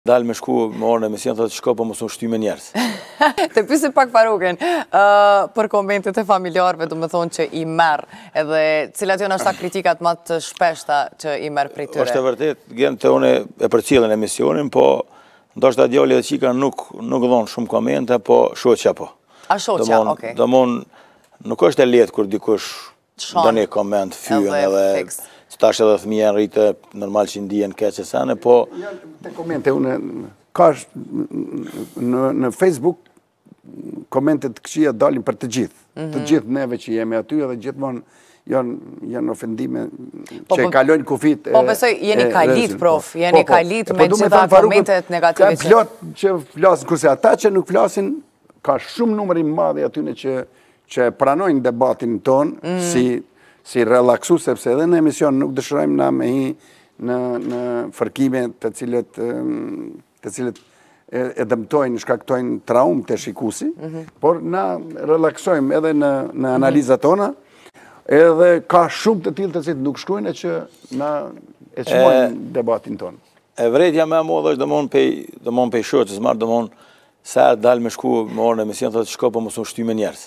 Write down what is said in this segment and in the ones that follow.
Dalë me shku me orën e emision, thotë shko po mos u shty me njerëz. Të pyesi pak Farukin, për komentet e familjarëve, do me thonë që i merr, edhe cilat janë ashta kritikat më të shpeshta që i merr prej tyre. Është e vërtet, gjen të unë e përcjellën emisionin, po ndoshta djali dhe qika nuk dhonë shumë komente, po shoqja po. A shoqja, okej. Domon nuk është e lehtë kur dikush do një koment fyën edhe tash edhe fëmija rritë normal që ndihen keq e sene, po... Te komente, unë, ka në Facebook, komentet këqija dalin për të gjithë. Të gjithë neve që jemi aty edhe gjithmonë janë ofendime që e kalojnë kufit. Po besoj, jeni kajlit, prof, jeni kajlit me gjitha komentet negative që... Ka plot që flasin, kurse ata që nuk flasin, ka shumë numër i madh aty që pranojnë debatin ton, si relaksu, sepse edhe në emision nuk dëshirojmë na me hi në fërkime të cilët e dëmtojnë, shkaktojnë traumë të shikusi, por na relaksojmë edhe në analizat tona, edhe ka shumë të tillë të cilët nuk shkruajnë që na e çmojnë debatin ton. E vërejtja me modë është domon pej shoqës, marr domon sa dalë me shku me orën e emision, thotë shko po mos u shty me njerëz.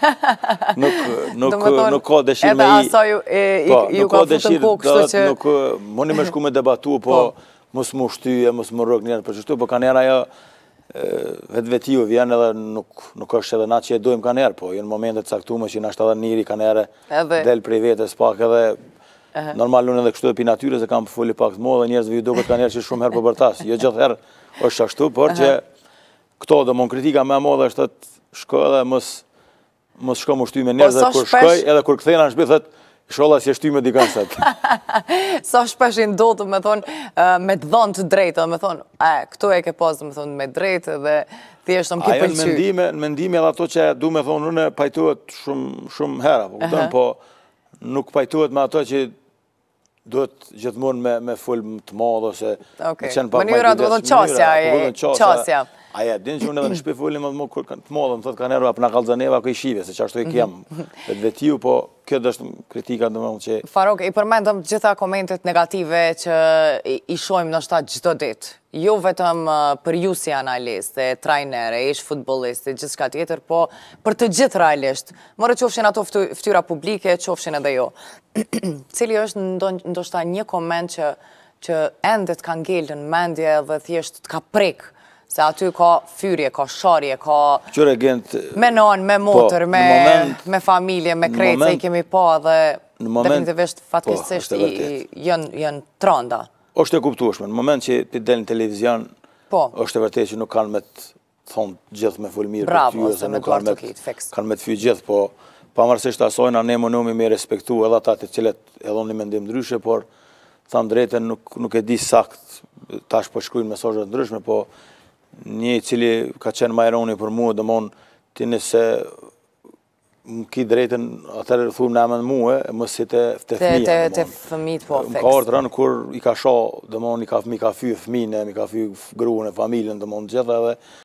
Nuk ka dëshirë me i... Edhe asaj ju ka futën kokë, kështu që... Nuk moni me shku me debatu, po mos mu shtyje, mos mu rrëk njerëz për qështu, po ka njerë ajo vetë vjen edhe nuk është edhe na që e dojmë ka njerë, po jenë momentet caktume që nashtë edhe njëri ka njerë del prej vetës pak edhe normal unë edhe kështu e pi natyre se kam foli pak të mo dhe njerëzve ju duket ka njerë që shumë herë për bërtas. Jo gjithë herë është ashtu, por që këto dhe mon kritika me modë është të shko edhe mos shko më shty me njerëz dhe kur shkoj edhe kur këthejna në shpi thët sholla si e shty me dikën sët. Sa shpesh i ndodhë me thonë me të dhonë të drejtë, me thonë këtu e ke pas me thonë me drejtë dhe thjesht më ke pëlqy. Ajo në mendime edhe ato që du me thonë unë pajtohet shumë hera, po nuk pajtohet me ato që duhet gjithmonë me full të madh ose mënyra do të thonë qasja. Aja, din që unë edhe në shpi fullim të madhe, më thotë ka njerëva për në kalzaneva ku i shive, se që ashtu i kem vetiu, po këtë është kritika dhe më që... Faruk, i përmendëm gjitha komentet negative që i shojmë në shtatë gjithë ditë. Jo vetëm për ju si analist, trajnere, ish futbolist, gjithë shka tjetër, po për të gjithë realisht. Mërë qofshin ato ftyra publike, qofshin edhe jo. Cili është ndoshta një koment që endet ka ngellë në mendje dhe thjesht të ka prek, se aty ka fyrje, ka sharje, ka me non, me motër, me familje, me krejtë, se i kemi pa dhe definitivisht fatkesisht janë tranda. Është e kuptueshme, në moment që ti del në televizion, është e vërtet që nuk kanë me të thonë gjithë me full mirë për ty, ose nuk kanë me të fyë gjithë, po pavarësisht asojna ne mënomi me respektu edhe ata të cilët edhe një mendim ndryshe, por thamë drejten nuk e di sakt, tash po shkrujnë mesazhe ndryshme, po një cili ka qenë majroni për mua, dëmon ti nëse më ki drejten atërë thumë në amën muë, më si të fëmija. Të fëmijët, po, më ka orë të rënë kur i ka sho, dëmon mi ka fyë fëmine, mi ka fyë gruën e familjen, dëmon gjitha dhe